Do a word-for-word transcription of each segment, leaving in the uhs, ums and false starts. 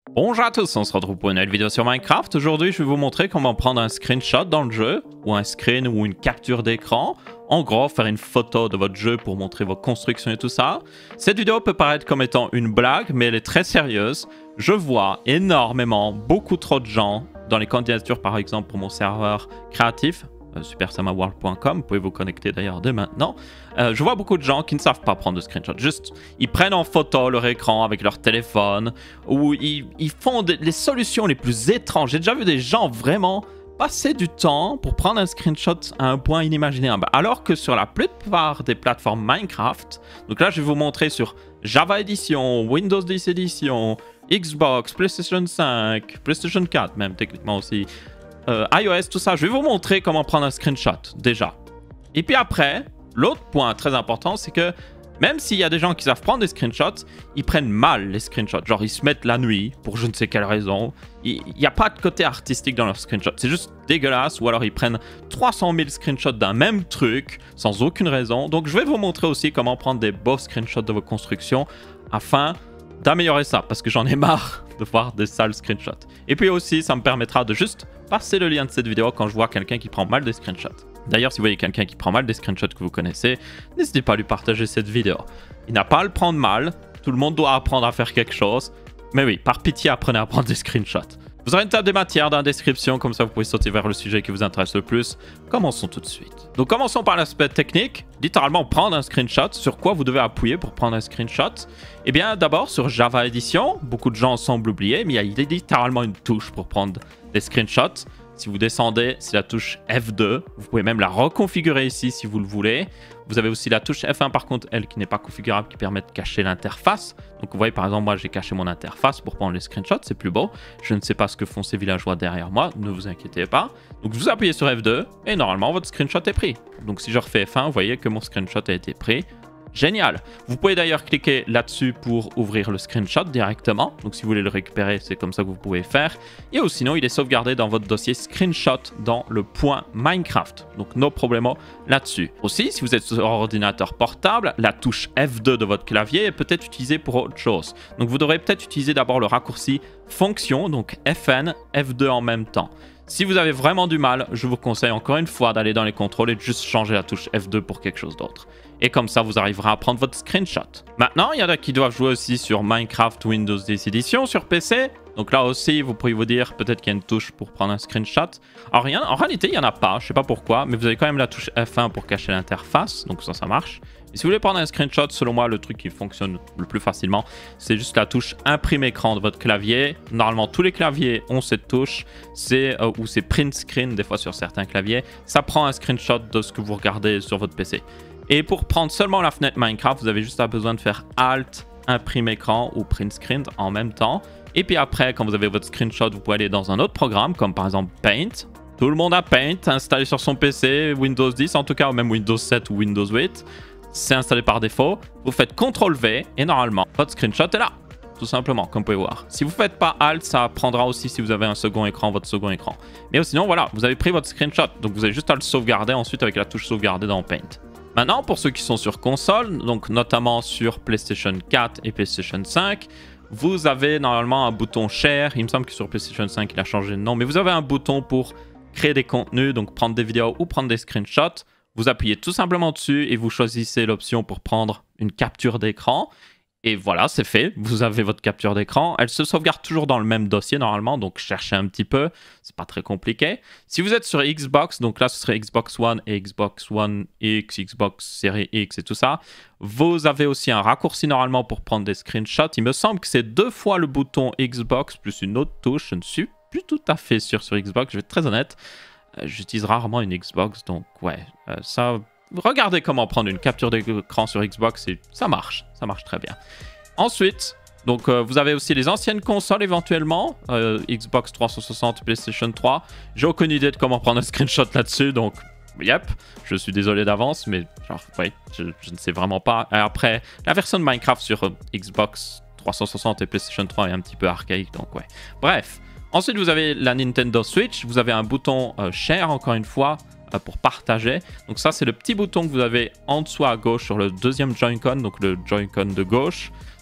Bonjour à tous, on se retrouve pour une nouvelle vidéo sur Minecraft. Aujourd'hui, je vais vous montrer comment prendre un screenshot dans le jeu, ou un screen ou une capture d'écran. En gros, faire une photo de votre jeu pour montrer vos constructions et tout ça. Cette vidéo peut paraître comme étant une blague, mais elle est très sérieuse. Je vois énormément, beaucoup trop de gens dans les candidatures, par exemple, pour mon serveur créatif, euh, super sama world point com, vous pouvez vous connecter d'ailleurs dès maintenant. Euh, je vois beaucoup de gens qui ne savent pas prendre de screenshot. Juste, ils prennent en photo leur écran avec leur téléphone, ou ils, ils font des, les solutions les plus étranges. J'ai déjà vu des gens vraiment passer du temps pour prendre un screenshot à un point inimaginable. Alors que sur la plupart des plateformes Minecraft, donc là je vais vous montrer sur Java Edition, Windows dix Edition, Xbox, PlayStation cinq, PlayStation quatre même techniquement aussi, euh, iOS, tout ça, je vais vous montrer comment prendre un screenshot déjà. Et puis après, l'autre point très important, c'est que même s'il y a des gens qui savent prendre des screenshots, ils prennent mal les screenshots. Genre, ils se mettent la nuit pour je ne sais quelle raison. Il n'y a pas de côté artistique dans leurs screenshots. C'est juste dégueulasse. Ou alors, ils prennent trois cent mille screenshots d'un même truc sans aucune raison. Donc, je vais vous montrer aussi comment prendre des beaux screenshots de vos constructions afin d'améliorer ça. Parce que j'en ai marre de voir des sales screenshots. Et puis aussi, ça me permettra de juste passer le lien de cette vidéo quand je vois quelqu'un qui prend mal des screenshots. D'ailleurs, si vous voyez quelqu'un qui prend mal des screenshots que vous connaissez, n'hésitez pas à lui partager cette vidéo. Il n'a pas à le prendre mal, tout le monde doit apprendre à faire quelque chose. Mais oui, par pitié, apprenez à prendre des screenshots. Vous aurez une table des matières dans la description, comme ça vous pouvez sauter vers le sujet qui vous intéresse le plus. Commençons tout de suite. Donc commençons par l'aspect technique, littéralement prendre un screenshot. Sur quoi vous devez appuyer pour prendre un screenshot? Eh bien d'abord sur Java Edition, beaucoup de gens semblent oublier, mais il y a littéralement une touche pour prendre des screenshots. Si vous descendez, c'est la touche F deux. Vous pouvez même la reconfigurer ici si vous le voulez. Vous avez aussi la touche F un par contre, elle qui n'est pas configurable, qui permet de cacher l'interface. Donc vous voyez par exemple, moi j'ai caché mon interface pour prendre les screenshots, c'est plus beau. Je ne sais pas ce que font ces villageois derrière moi, ne vous inquiétez pas. Donc vous appuyez sur F deux et normalement votre screenshot est pris. Donc si je refais F un, vous voyez que mon screenshot a été pris. Génial. Vous pouvez d'ailleurs cliquer là-dessus pour ouvrir le screenshot directement. Donc si vous voulez le récupérer, c'est comme ça que vous pouvez faire. Et ou sinon, il est sauvegardé dans votre dossier screenshot dans le point Minecraft. Donc no problemo là-dessus. Aussi, si vous êtes sur ordinateur portable, la touche F deux de votre clavier est peut-être utilisée pour autre chose. Donc vous devrez peut-être utiliser d'abord le raccourci fonction, donc F N, F deux en même temps. Si vous avez vraiment du mal, je vous conseille encore une fois d'aller dans les contrôles et de juste changer la touche F deux pour quelque chose d'autre. Et comme ça, vous arriverez à prendre votre screenshot. Maintenant, il y en a qui doivent jouer aussi sur Minecraft Windows dix Edition sur P C. Donc là aussi, vous pourriez vous dire peut-être qu'il y a une touche pour prendre un screenshot. Alors rien, en réalité, il n'y en a pas, je ne sais pas pourquoi, mais vous avez quand même la touche F un pour cacher l'interface. Donc ça, ça marche. Et si vous voulez prendre un screenshot, selon moi, le truc qui fonctionne le plus facilement, c'est juste la touche imprime écran de votre clavier. Normalement, tous les claviers ont cette touche. C'est euh, ou c'est print screen, des fois sur certains claviers. Ça prend un screenshot de ce que vous regardez sur votre P C. Et pour prendre seulement la fenêtre Minecraft, vous avez juste besoin de faire Alt, imprime écran ou print screen en même temps. Et puis après, quand vous avez votre screenshot, vous pouvez aller dans un autre programme, comme par exemple Paint. Tout le monde a Paint installé sur son P C, Windows dix en tout cas, ou même Windows sept ou Windows huit. C'est installé par défaut. Vous faites contrôle V et normalement, votre screenshot est là. Tout simplement, comme vous pouvez voir. Si vous ne faites pas Alt, ça prendra aussi si vous avez un second écran, votre second écran. Mais sinon, voilà, vous avez pris votre screenshot. Donc vous avez juste à le sauvegarder ensuite avec la touche sauvegarder dans Paint. Maintenant, pour ceux qui sont sur console, donc notamment sur PlayStation quatre et PlayStation cinq, vous avez normalement un bouton Share. Il me semble que sur PlayStation cinq, il a changé de nom. Mais vous avez un bouton pour créer des contenus, donc prendre des vidéos ou prendre des screenshots. Vous appuyez tout simplement dessus et vous choisissez l'option pour prendre une capture d'écran. Et voilà, c'est fait. Vous avez votre capture d'écran. Elle se sauvegarde toujours dans le même dossier normalement, donc cherchez un petit peu. C'est pas très compliqué. Si vous êtes sur Xbox, donc là ce serait Xbox One et Xbox One X, Xbox Series X et tout ça, vous avez aussi un raccourci normalement pour prendre des screenshots. Il me semble que c'est deux fois le bouton Xbox plus une autre touche. Je ne suis plus tout à fait sûr sur Xbox, je vais être très honnête. J'utilise rarement une Xbox, donc ouais, euh, ça... Regardez comment prendre une capture d'écran sur Xbox et ça marche, ça marche très bien. Ensuite, donc euh, vous avez aussi les anciennes consoles éventuellement, euh, Xbox trois cent soixante, PlayStation trois. J'ai aucune idée de comment prendre un screenshot là-dessus, donc yep, je suis désolé d'avance, mais genre, oui, je, je ne sais vraiment pas. Et après, la version de Minecraft sur euh, Xbox trois cent soixante et PlayStation trois est un petit peu archaïque, donc ouais. Bref, ensuite vous avez la Nintendo Switch, vous avez un bouton euh, Share encore une fois, pour partager. Donc ça, c'est le petit bouton que vous avez en dessous à gauche sur le deuxième Joy-Con, donc le Joy-Con de gauche.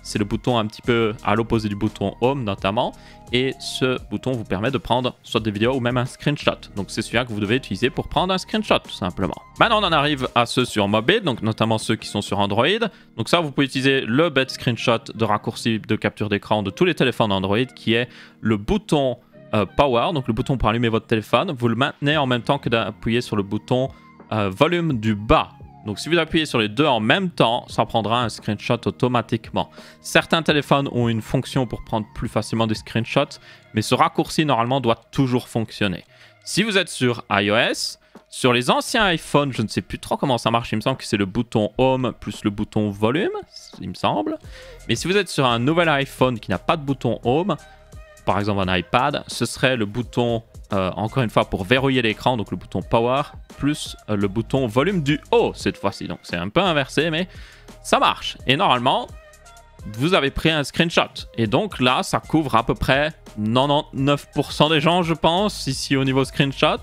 c'est le bouton un petit peu à l'opposé du bouton Home notamment. Et ce bouton vous permet de prendre soit des vidéos ou même un screenshot. Donc c'est celui-là que vous devez utiliser pour prendre un screenshot tout simplement. Maintenant on en arrive à ceux sur mobile, donc notamment ceux qui sont sur Android. Donc ça vous pouvez utiliser le bête screenshot de raccourci de capture d'écran de tous les téléphones Android qui est le bouton euh, Power, donc le bouton pour allumer votre téléphone. Vous le maintenez en même temps que d'appuyer sur le bouton euh, volume du bas. Donc si vous appuyez sur les deux en même temps, ça prendra un screenshot automatiquement. Certains téléphones ont une fonction pour prendre plus facilement des screenshots, mais ce raccourci normalement doit toujours fonctionner. Si vous êtes sur iOS, sur les anciens iPhones, je ne sais plus trop comment ça marche, il me semble que c'est le bouton Home plus le bouton Volume, il me semble. Mais si vous êtes sur un nouvel iPhone qui n'a pas de bouton Home, par exemple un iPad, ce serait le bouton, euh, encore une fois, pour verrouiller l'écran, donc le bouton Power, plus euh, le bouton volume du haut cette fois-ci. Donc c'est un peu inversé, mais ça marche. Et normalement, vous avez pris un screenshot. Et donc là, ça couvre à peu près quatre-vingt-dix-neuf pour cent des gens, je pense, ici au niveau screenshot.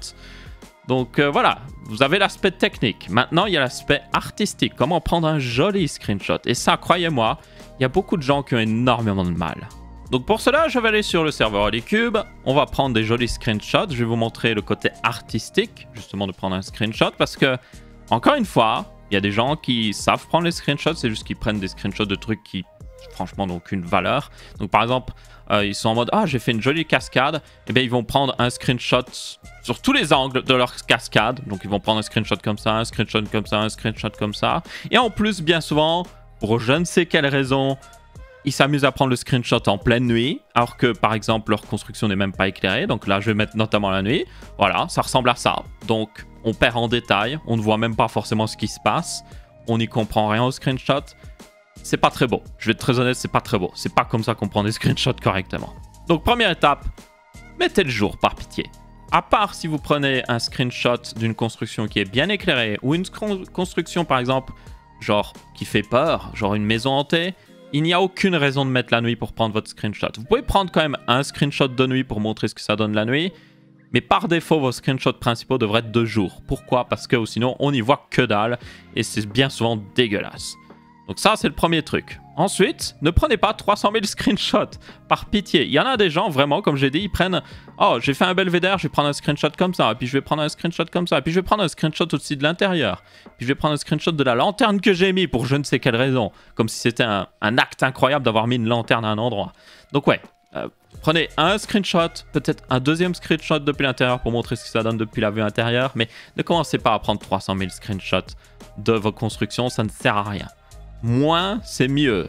Donc euh, voilà, vous avez l'aspect technique. Maintenant, il y a l'aspect artistique. Comment prendre un joli screenshot. Et ça, croyez-moi, il y a beaucoup de gens qui ont énormément de mal. Donc pour cela, je vais aller sur le serveur Holycube. On va prendre des jolis screenshots. Je vais vous montrer le côté artistique, justement, de prendre un screenshot. Parce que, encore une fois, il y a des gens qui savent prendre les screenshots. C'est juste qu'ils prennent des screenshots de trucs qui, franchement, n'ont aucune valeur. Donc par exemple, euh, ils sont en mode « Ah, j'ai fait une jolie cascade. » Et bien, ils vont prendre un screenshot sur tous les angles de leur cascade. Donc ils vont prendre un screenshot comme ça, un screenshot comme ça, un screenshot comme ça. Et en plus, bien souvent, pour je ne sais quelle raison, ils s'amusent à prendre le screenshot en pleine nuit, alors que, par exemple, leur construction n'est même pas éclairée. Donc là, je vais mettre notamment la nuit. Voilà, ça ressemble à ça. Donc, on perd en détail. On ne voit même pas forcément ce qui se passe. On n'y comprend rien au screenshot. C'est pas très beau. Je vais être très honnête, c'est pas très beau. C'est pas comme ça qu'on prend des screenshots correctement. Donc, première étape, mettez le jour, par pitié. À part si vous prenez un screenshot d'une construction qui est bien éclairée, ou une construction, par exemple, genre, qui fait peur, genre une maison hantée, il n'y a aucune raison de mettre la nuit pour prendre votre screenshot. Vous pouvez prendre quand même un screenshot de nuit pour montrer ce que ça donne la nuit. Mais par défaut, vos screenshots principaux devraient être de jour. Pourquoi? Parce que sinon, on n'y voit que dalle. Et c'est bien souvent dégueulasse. Donc ça, c'est le premier truc. Ensuite, ne prenez pas trois cent mille screenshots. Par pitié. Il y en a des gens, vraiment, comme j'ai dit, ils prennent... Oh, j'ai fait un belvédère, je vais prendre un screenshot comme ça. Puis je vais prendre un screenshot comme ça. Puis je vais prendre un screenshot aussi de l'intérieur. Puis je vais prendre un screenshot de la lanterne que j'ai mis pour je ne sais quelle raison. Comme si c'était un, un acte incroyable d'avoir mis une lanterne à un endroit. Donc ouais, euh, prenez un screenshot, peut-être un deuxième screenshot depuis l'intérieur pour montrer ce que ça donne depuis la vue intérieure. Mais ne commencez pas à prendre trois cent mille screenshots de vos constructions, ça ne sert à rien. Moins, c'est mieux.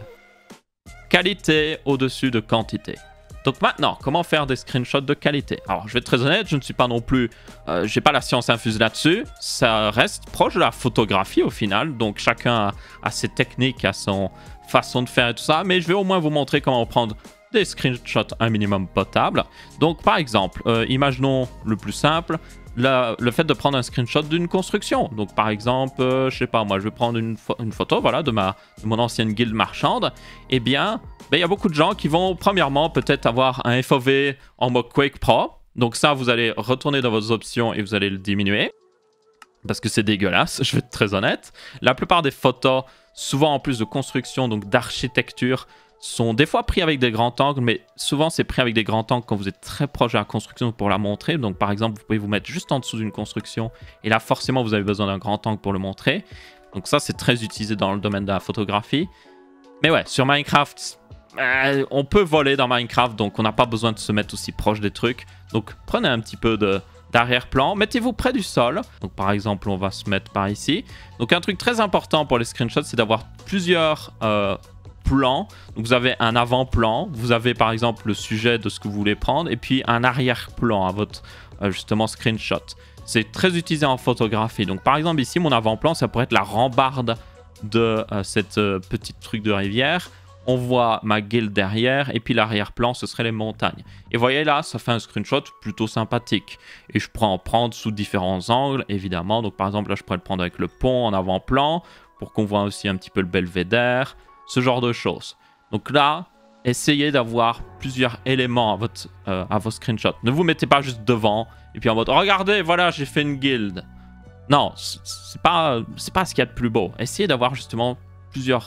Qualité au-dessus de quantité. Donc maintenant, comment faire des screenshots de qualité? Alors, je vais être très honnête, je ne suis pas non plus... Euh, j'ai pas la science infuse là-dessus. Ça reste proche de la photographie au final. Donc, chacun a, a ses techniques, a son façon de faire et tout ça. Mais je vais au moins vous montrer comment prendre des screenshots un minimum potables. Donc, par exemple, euh, imaginons le plus simple. La, le fait de prendre un screenshot d'une construction. Donc par exemple, euh, je sais pas moi, je vais prendre une, pho une photo voilà, de, ma, de mon ancienne guilde marchande. Eh bien, il ben, y a beaucoup de gens qui vont premièrement peut-être avoir un F O V en mode Quake Pro. Donc ça, vous allez retourner dans vos options et vous allez le diminuer. Parce que c'est dégueulasse, je vais être très honnête. La plupart des photos, souvent en plus de construction, donc d'architecture, sont des fois pris avec des grands angles, mais souvent c'est pris avec des grands angles quand vous êtes très proche de la construction pour la montrer. Donc par exemple, vous pouvez vous mettre juste en dessous d'une construction et là forcément vous avez besoin d'un grand angle pour le montrer. Donc ça c'est très utilisé dans le domaine de la photographie. Mais ouais, sur Minecraft, euh, on peut voler dans Minecraft, donc on n'a pas besoin de se mettre aussi proche des trucs. Donc prenez un petit peu de... d'arrière-plan, mettez-vous près du sol. Donc par exemple, on va se mettre par ici. Donc un truc très important pour les screenshots, c'est d'avoir plusieurs euh, plans. Donc vous avez un avant-plan, vous avez par exemple le sujet de ce que vous voulez prendre, et puis un arrière-plan à votre euh, justement screenshot. C'est très utilisé en photographie. Donc par exemple ici, mon avant-plan, ça pourrait être la rambarde de euh, cette euh, petite truc de rivière. On voit ma guilde derrière, et puis l'arrière-plan, ce serait les montagnes. Et voyez là, ça fait un screenshot plutôt sympathique. Et je pourrais en prendre sous différents angles, évidemment. Donc par exemple, là, je pourrais le prendre avec le pont en avant-plan, pour qu'on voit aussi un petit peu le belvédère, ce genre de choses. Donc là, essayez d'avoir plusieurs éléments à, votre, euh, à vos screenshots. Ne vous mettez pas juste devant, et puis en mode, regardez, voilà, j'ai fait une guilde. Non, c'est pas, c'est pas ce qu'il y a de plus beau. Essayez d'avoir justement plusieurs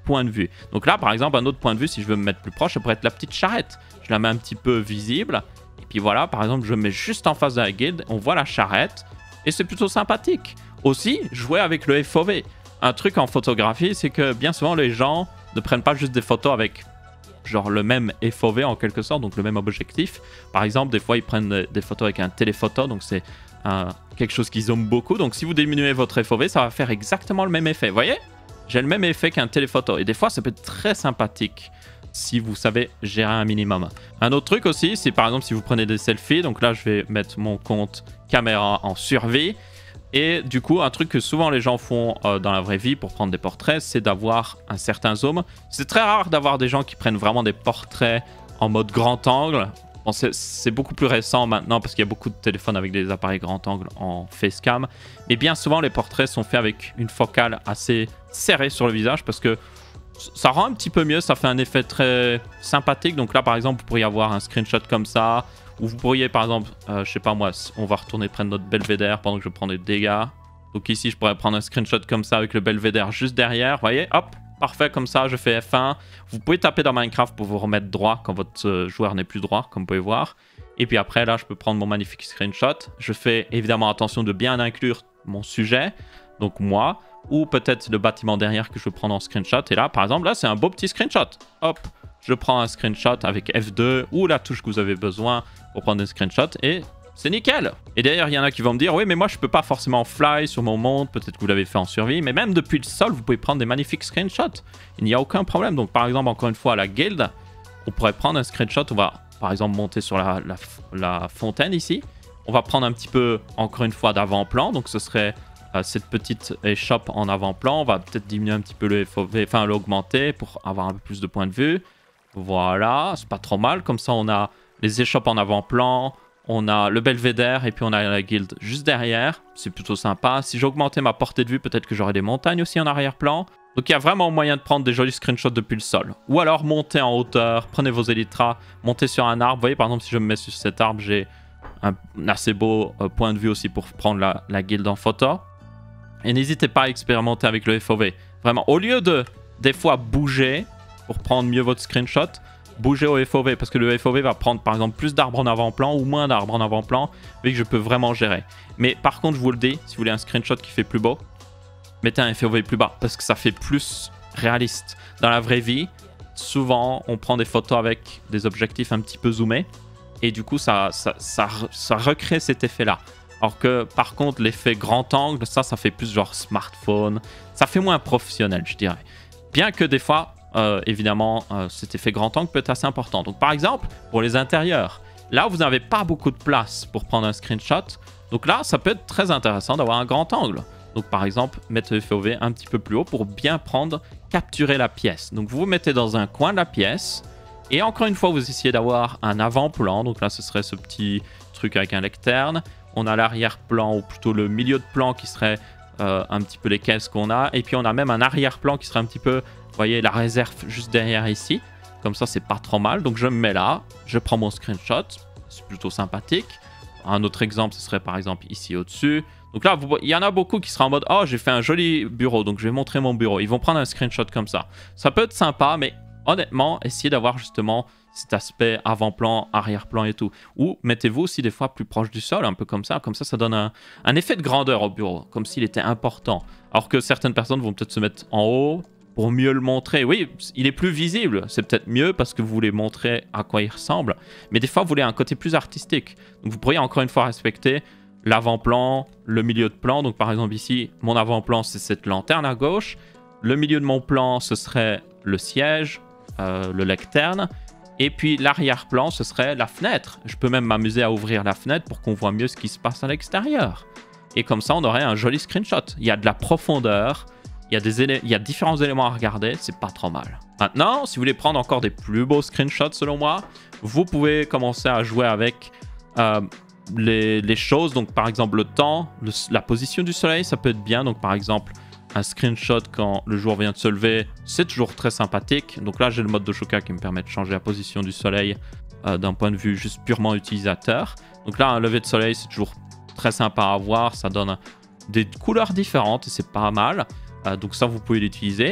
point de vue. Donc là, par exemple, un autre point de vue, si je veux me mettre plus proche, ça pourrait être la petite charrette. Je la mets un petit peu visible. Et puis voilà, par exemple, je me mets juste en face de la guilde. On voit la charrette. Et c'est plutôt sympathique. Aussi, jouer avec le F O V. Un truc en photographie, c'est que bien souvent, les gens ne prennent pas juste des photos avec genre le même F O V en quelque sorte, donc le même objectif. Par exemple, des fois, ils prennent des photos avec un téléphoto, donc c'est euh, quelque chose qui zoome beaucoup. Donc si vous diminuez votre F O V, ça va faire exactement le même effet. Vous voyez? J'ai le même effet qu'un téléphoto. Et des fois, ça peut être très sympathique si vous savez gérer un minimum. Un autre truc aussi, c'est par exemple si vous prenez des selfies. Donc là, je vais mettre mon compte caméra en survie. Et du coup, un truc que souvent les gens font euh, dans la vraie vie pour prendre des portraits, c'est d'avoir un certain zoom. C'est très rare d'avoir des gens qui prennent vraiment des portraits en mode grand angle. Bon, c'est beaucoup plus récent maintenant parce qu'il y a beaucoup de téléphones avec des appareils grand angle en facecam. Mais bien souvent, les portraits sont faits avec une focale assez serrée sur le visage parce que ça rend un petit peu mieux, ça fait un effet très sympathique. Donc là, par exemple, vous pourriez avoir un screenshot comme ça. Ou vous pourriez, par exemple, euh, je sais pas moi, on va retourner prendre notre belvédère pendant que je prends des dégâts. Donc ici, je pourrais prendre un screenshot comme ça avec le belvédère juste derrière. Vous voyez, hop, parfait, comme ça, je fais F un. Vous pouvez taper dans Minecraft pour vous remettre droit quand votre euh, joueur n'est plus droit, comme vous pouvez voir. Et puis après, là, je peux prendre mon magnifique screenshot. Je fais évidemment attention de bien inclure mon sujet, donc moi, ou peut-être le bâtiment derrière que je veux prendre en screenshot. Et là, par exemple, là, c'est un beau petit screenshot. Hop, je prends un screenshot avec F deux ou la touche que vous avez besoin pour prendre des screenshots et c'est nickel. Et d'ailleurs, il y en a qui vont me dire, oui, mais moi, je peux pas forcément fly sur mon monde. Peut-être que vous l'avez fait en survie, mais même depuis le sol, vous pouvez prendre des magnifiques screenshots. Il n'y a aucun problème. Donc, par exemple, encore une fois, à la guilde, on pourrait prendre un screenshot. On va, par exemple, monter sur la, la, la fontaine ici. On va prendre un petit peu, encore une fois, d'avant-plan. Donc, ce serait euh, cette petite échoppe en avant-plan. On va peut-être diminuer un petit peu le F O V, enfin, l'augmenter pour avoir un peu plus de points de vue. Voilà, c'est pas trop mal. Comme ça, on a les échoppes en avant-plan, on a le belvédère et puis on a la guilde juste derrière. C'est plutôt sympa. Si j'augmentais ma portée de vue, peut-être que j'aurais des montagnes aussi en arrière-plan. Donc il y a vraiment moyen de prendre des jolis screenshots depuis le sol. Ou alors monter en hauteur, prenez vos élytras, montez sur un arbre. Vous voyez, par exemple, si je me mets sur cet arbre, j'ai un, un assez beau euh, point de vue aussi pour prendre la, la guilde en photo. Et n'hésitez pas à expérimenter avec le F O V. Vraiment, au lieu de, des fois, bouger pour prendre mieux votre screenshot, bougez au F O V parce que le F O V va prendre par exemple plus d'arbres en avant-plan ou moins d'arbres en avant-plan vu que je peux vraiment gérer. Mais par contre, je vous le dis, si vous voulez un screenshot qui fait plus beau, mettez un F O V plus bas parce que ça fait plus réaliste. Dans la vraie vie, souvent, on prend des photos avec des objectifs un petit peu zoomés et du coup, ça, ça, ça, ça recrée cet effet-là. Alors que par contre, l'effet grand angle, ça, ça fait plus genre smartphone. Ça fait moins professionnel, je dirais. Bien que des fois, Euh, évidemment, euh, cet effet grand angle peut être assez important. Donc, par exemple, pour les intérieurs, là où vous n'avez pas beaucoup de place pour prendre un screenshot, donc là, ça peut être très intéressant d'avoir un grand angle. Donc, par exemple, mettre le F O V un petit peu plus haut pour bien prendre, capturer la pièce. Donc, vous vous mettez dans un coin de la pièce et encore une fois, vous essayez d'avoir un avant-plan. Donc là, ce serait ce petit truc avec un lecterne. On a l'arrière-plan ou plutôt le milieu de plan qui serait euh, un petit peu les caisses qu'on a. Et puis, on a même un arrière-plan qui serait un petit peu... Vous voyez la réserve juste derrière ici. Comme ça, c'est pas trop mal. Donc, je me mets là. Je prends mon screenshot. C'est plutôt sympathique. Un autre exemple, ce serait par exemple ici au-dessus. Donc là, vous, il y en a beaucoup qui sera en mode « Oh, j'ai fait un joli bureau. Donc, je vais montrer mon bureau. » Ils vont prendre un screenshot comme ça. Ça peut être sympa, mais honnêtement, essayez d'avoir justement cet aspect avant-plan, arrière-plan et tout. Ou mettez-vous aussi des fois plus proche du sol, un peu comme ça. Comme ça, ça donne un, un effet de grandeur au bureau. Comme s'il était important. Alors que certaines personnes vont peut-être se mettre en haut pour mieux le montrer. Oui, il est plus visible. C'est peut-être mieux parce que vous voulez montrer à quoi il ressemble. Mais des fois, vous voulez un côté plus artistique. Donc, vous pourriez encore une fois respecter l'avant-plan, le milieu de plan. Donc, par exemple, ici, mon avant-plan, c'est cette lanterne à gauche. Le milieu de mon plan, ce serait le siège, euh, le lecterne. Et puis, l'arrière-plan, ce serait la fenêtre. Je peux même m'amuser à ouvrir la fenêtre pour qu'on voit mieux ce qui se passe à l'extérieur. Et comme ça, on aurait un joli screenshot. Il y a de la profondeur. Il y, a des il y a différents éléments à regarder, c'est pas trop mal. Maintenant, si vous voulez prendre encore des plus beaux screenshots selon moi, vous pouvez commencer à jouer avec euh, les, les choses. Donc par exemple le temps, le, la position du soleil, ça peut être bien. Donc par exemple un screenshot quand le jour vient de se lever, c'est toujours très sympathique. Donc là j'ai le mode de Shoka qui me permet de changer la position du soleil euh, d'un point de vue juste purement utilisateur. Donc là un lever de soleil c'est toujours très sympa à voir, ça donne des couleurs différentes et c'est pas mal. Euh, donc ça, vous pouvez l'utiliser.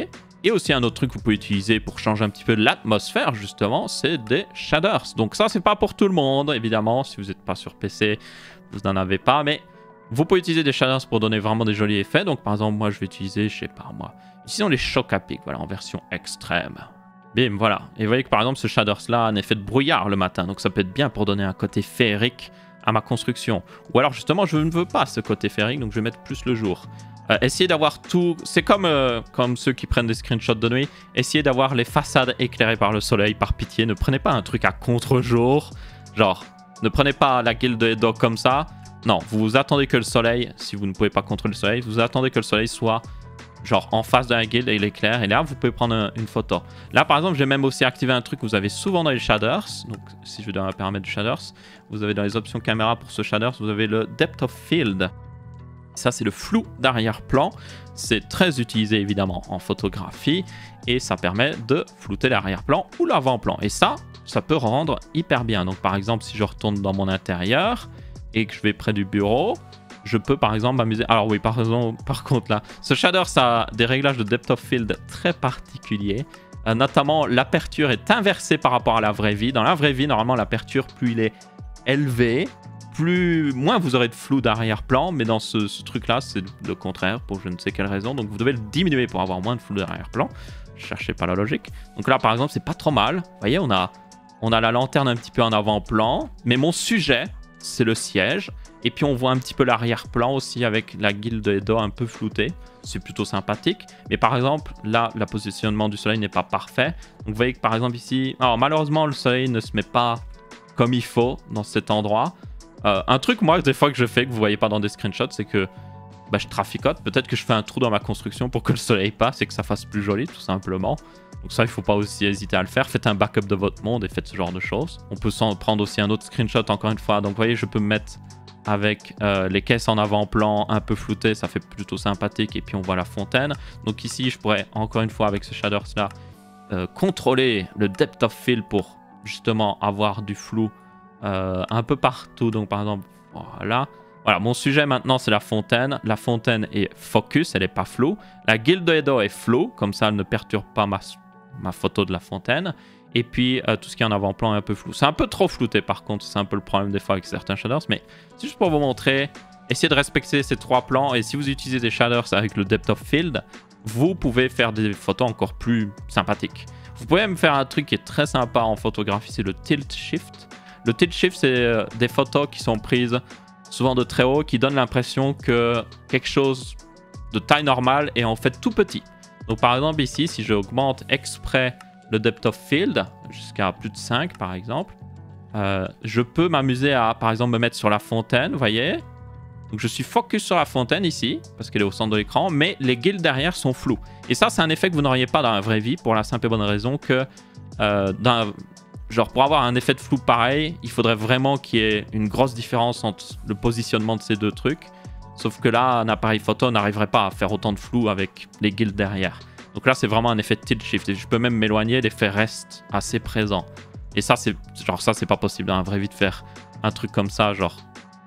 Et aussi un autre truc que vous pouvez utiliser pour changer un petit peu l'atmosphère, justement, c'est des shaders. Donc ça, c'est pas pour tout le monde, évidemment. Si vous n'êtes pas sur P C, vous n'en avez pas. Mais vous pouvez utiliser des shaders pour donner vraiment des jolis effets. Donc par exemple, moi, je vais utiliser, je sais pas moi, utilisons les chocs à pic, voilà, en version extrême. Bim, voilà. Et vous voyez que par exemple, ce shaders-là a un effet de brouillard le matin. Donc ça peut être bien pour donner un côté féerique à ma construction. Ou alors justement, je ne veux pas ce côté féerique, donc je vais mettre plus le jour. Euh, essayez d'avoir tout... C'est comme, euh, comme ceux qui prennent des screenshots de nuit. Essayez d'avoir les façades éclairées par le soleil, par pitié. Ne prenez pas un truc à contre-jour. Genre, ne prenez pas la guilde de Edo comme ça. Non, vous attendez que le soleil, si vous ne pouvez pas contrôler le soleil, vous attendez que le soleil soit genre en face de la guilde et il éclaire. Et là, vous pouvez prendre un, une photo. Là, par exemple, j'ai même aussi activé un truc que vous avez souvent dans les shaders. Donc, si je vais dans un paramètre de shaders, vous avez dans les options caméra pour ce shaders, vous avez le depth of field. Ça, c'est le flou d'arrière-plan. C'est très utilisé, évidemment, en photographie. Et ça permet de flouter l'arrière-plan ou l'avant-plan. Et ça, ça peut rendre hyper bien. Donc, par exemple, si je retourne dans mon intérieur et que je vais près du bureau, je peux, par exemple, m'amuser... Alors oui, par, exemple, par contre, là, ce shader, ça a des réglages de depth of field très particuliers. Euh, notamment, l'aperture est inversée par rapport à la vraie vie. Dans la vraie vie, normalement, l'aperture, plus il est élevé, plus, moins vous aurez de flou d'arrière-plan, mais dans ce, ce truc-là, c'est le contraire, pour je ne sais quelle raison. Donc vous devez le diminuer pour avoir moins de flou d'arrière-plan. Cherchez pas la logique. Donc là, par exemple, c'est pas trop mal. Vous voyez, on a, on a la lanterne un petit peu en avant-plan, mais mon sujet, c'est le siège. Et puis on voit un petit peu l'arrière-plan aussi avec la guilde Edo un peu floutée. C'est plutôt sympathique. Mais par exemple, là, le positionnement du soleil n'est pas parfait. Donc vous voyez que par exemple ici... Alors malheureusement, le soleil ne se met pas comme il faut dans cet endroit. Euh, un truc, moi, des fois que je fais, que vous voyez pas dans des screenshots, c'est que bah, je traficote. Peut-être que je fais un trou dans ma construction pour que le soleil passe et que ça fasse plus joli, tout simplement. Donc ça, il faut pas aussi hésiter à le faire. Faites un backup de votre monde et faites ce genre de choses. On peut s'en prendre aussi un autre screenshot, encore une fois. Donc vous voyez, je peux me mettre avec euh, les caisses en avant-plan un peu floutées. Ça fait plutôt sympathique. Et puis on voit la fontaine. Donc ici, je pourrais, encore une fois, avec ce shaders-là, euh, contrôler le depth of field pour justement avoir du flou Euh, un peu partout. Donc par exemple, voilà. Voilà, mon sujet maintenant, c'est la fontaine. La fontaine est focus, elle n'est pas floue. La guilde Edo est floue, comme ça elle ne perturbe pas ma, ma photo de la fontaine. Et puis euh, tout ce qui est en avant-plan est un peu flou. C'est un peu trop flouté par contre, c'est un peu le problème des fois avec certains shaders. Mais c'est juste pour vous montrer, essayez de respecter ces trois plans. Et si vous utilisez des shaders avec le depth of field, vous pouvez faire des photos encore plus sympathiques. Vous pouvez même faire un truc qui est très sympa en photographie, c'est le tilt shift. Le tilt shift, c'est des photos qui sont prises souvent de très haut, qui donnent l'impression que quelque chose de taille normale est en fait tout petit. Donc par exemple ici, si j'augmente exprès le depth of field jusqu'à plus de cinq par exemple, euh, je peux m'amuser à par exemple me mettre sur la fontaine, vous voyez. Donc je suis focus sur la fontaine ici, parce qu'elle est au centre de l'écran, mais les guildes derrière sont floues. Et ça, c'est un effet que vous n'auriez pas dans la vraie vie, pour la simple et bonne raison que euh, dans... Genre, pour avoir un effet de flou pareil, il faudrait vraiment qu'il y ait une grosse différence entre le positionnement de ces deux trucs. Sauf que là, un appareil photo n'arriverait pas à faire autant de flou avec les guildes derrière. Donc là, c'est vraiment un effet de tilt shift. Et je peux même m'éloigner, l'effet reste assez présent. Et ça, c'est genre ça, c'est pas possible dans la vraie vie de faire un truc comme ça, genre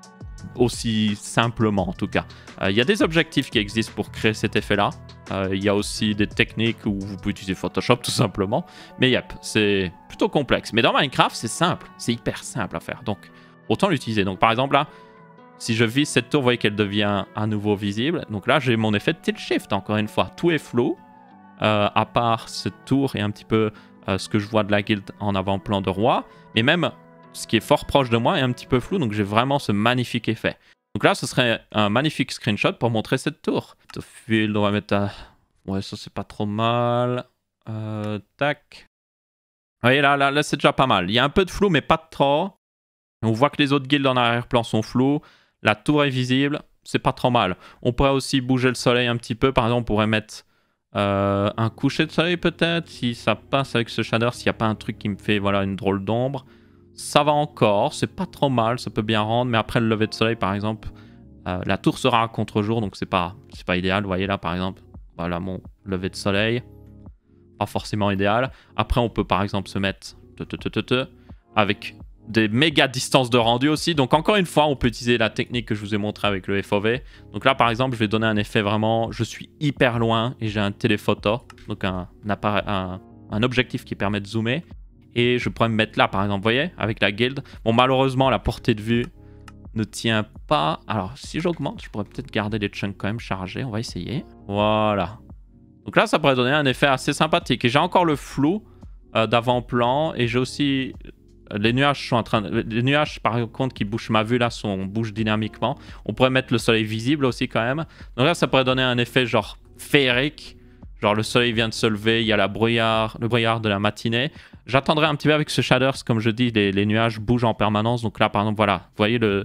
aussi simplement en tout cas. Il euh, y a des objectifs qui existent pour créer cet effet-là. Il euh, y a aussi des techniques où vous pouvez utiliser Photoshop tout simplement. Mais yep, c'est plutôt complexe. Mais dans Minecraft, c'est simple. C'est hyper simple à faire. Donc, autant l'utiliser. Donc, par exemple, là, si je vise cette tour, vous voyez qu'elle devient à nouveau visible. Donc là, j'ai mon effet de tilt shift, encore une fois. Tout est flou, euh, à part cette tour et un petit peu euh, ce que je vois de la guilde en avant-plan de roi. Mais même ce qui est fort proche de moi est un petit peu flou. Donc, j'ai vraiment ce magnifique effet. Donc là, ce serait un magnifique screenshot pour montrer cette tour. Field, on va mettre à... Ouais, ça, c'est pas trop mal. Euh, tac. Vous voyez, là, là, là c'est déjà pas mal. Il y a un peu de flou, mais pas trop. On voit que les autres guildes en arrière-plan sont flous. La tour est visible. C'est pas trop mal. On pourrait aussi bouger le soleil un petit peu. Par exemple, on pourrait mettre euh, un coucher de soleil peut-être. Si ça passe avec ce shader, s'il n'y a pas un truc qui me fait voilà, une drôle d'ombre. Ça va encore, c'est pas trop mal, ça peut bien rendre, mais après le lever de soleil par exemple, euh, la tour sera à contre-jour, donc c'est pas, c'est pas idéal. Vous voyez là par exemple, voilà mon lever de soleil, pas forcément idéal. Après on peut par exemple se mettre te, te, te, te, te, avec des méga distances de rendu aussi. Donc encore une fois, on peut utiliser la technique que je vous ai montré avec le F O V. Donc là par exemple, je vais donner un effet vraiment, je suis hyper loin et j'ai un téléphoto. donc un, un, appareil, un, un objectif qui permet de zoomer. Et je pourrais me mettre là, par exemple, vous voyez, avec la guilde. Bon, malheureusement, la portée de vue ne tient pas. Alors, si j'augmente, je pourrais peut-être garder les chunks quand même chargés. On va essayer. Voilà. Donc là, ça pourrait donner un effet assez sympathique. Et j'ai encore le flou euh, d'avant-plan. Et j'ai aussi... Les nuages sont en train de... Les nuages, par contre, qui bougent ma vue, là, sont... bougent dynamiquement. On pourrait mettre le soleil visible aussi, quand même. Donc là, ça pourrait donner un effet, genre, féerique. Genre, le soleil vient de se lever. Il y a la brouillard... le brouillard de la matinée. J'attendrai un petit peu avec ce shaders. Comme je dis, les, les nuages bougent en permanence. Donc là, par exemple, voilà. Vous voyez le...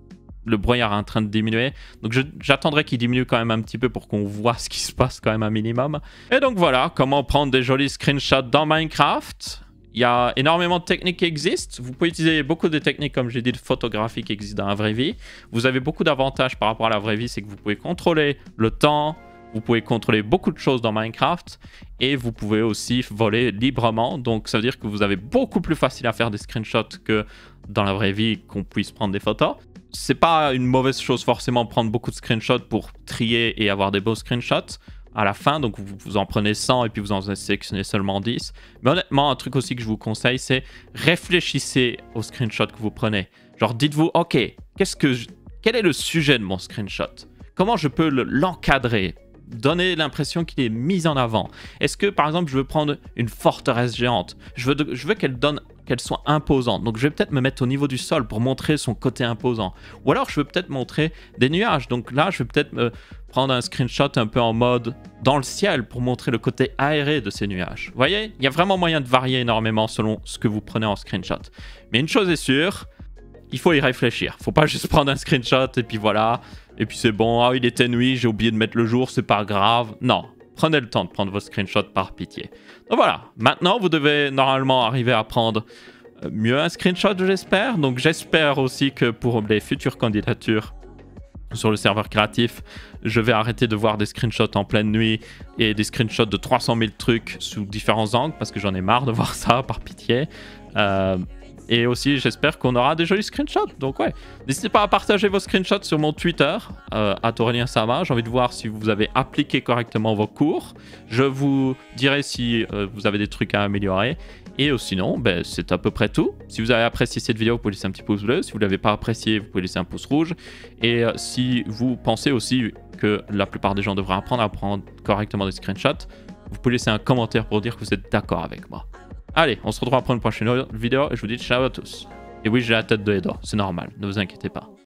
le brouillard est en train de diminuer. Donc j'attendrai qu'il diminue quand même un petit peu pour qu'on voit ce qui se passe quand même un minimum. Et donc voilà, comment prendre des jolis screenshots dans Minecraft. Il y a énormément de techniques qui existent. Vous pouvez utiliser beaucoup de techniques, comme j'ai dit, de photographie qui existent dans la vraie vie. Vous avez beaucoup d'avantages par rapport à la vraie vie, c'est que vous pouvez contrôler le temps, vous pouvez contrôler beaucoup de choses dans Minecraft et vous pouvez aussi voler librement. Donc ça veut dire que vous avez beaucoup plus facile à faire des screenshots que dans la vraie vie qu'on puisse prendre des photos. C'est pas une mauvaise chose forcément prendre beaucoup de screenshots pour trier et avoir des beaux screenshots à la fin. Donc vous, vous en prenez cent et puis vous en sélectionnez seulement dix. Mais honnêtement, un truc aussi que je vous conseille, c'est réfléchissez aux screenshots que vous prenez. Genre dites-vous, ok, qu'est-ce que je... quel est le sujet de mon screenshot? Comment je peux l'encadrer? Donner l'impression qu'il est mis en avant. Est-ce que, par exemple, je veux prendre une forteresse géante? Je veux, de, je veux qu'elle donne, qu'elle soit imposante. Donc, je vais peut-être me mettre au niveau du sol pour montrer son côté imposant. Ou alors, je veux peut-être montrer des nuages. Donc là, je vais peut-être me prendre un screenshot un peu en mode dans le ciel pour montrer le côté aéré de ces nuages. Vous voyez? Il y a vraiment moyen de varier énormément selon ce que vous prenez en screenshot. Mais une chose est sûre, il faut y réfléchir. Faut pas juste prendre un screenshot et puis voilà... Et puis c'est bon, ah, il était nuit, j'ai oublié de mettre le jour, c'est pas grave. Non, prenez le temps de prendre vos screenshots par pitié. Donc voilà, maintenant vous devez normalement arriver à prendre mieux un screenshot, j'espère. Donc j'espère aussi que pour les futures candidatures sur le serveur créatif, je vais arrêter de voir des screenshots en pleine nuit et des screenshots de trois cent mille trucs sous différents angles parce que j'en ai marre de voir ça, par pitié. Euh... Et aussi, j'espère qu'on aura des jolis screenshots. Donc ouais, n'hésitez pas à partager vos screenshots sur mon Twitter, euh, at Aurélien Sama. J'ai envie de voir si vous avez appliqué correctement vos cours. Je vous dirai si euh, vous avez des trucs à améliorer. Et euh, sinon, ben, c'est à peu près tout. Si vous avez apprécié cette vidéo, vous pouvez laisser un petit pouce bleu. Si vous ne l'avez pas apprécié, vous pouvez laisser un pouce rouge. Et euh, si vous pensez aussi que la plupart des gens devraient apprendre à prendre correctement des screenshots, vous pouvez laisser un commentaire pour dire que vous êtes d'accord avec moi. Allez, on se retrouvera pour une prochaine vidéo et je vous dis ciao à tous. Et oui, j'ai la tête de Edo, c'est normal, ne vous inquiétez pas.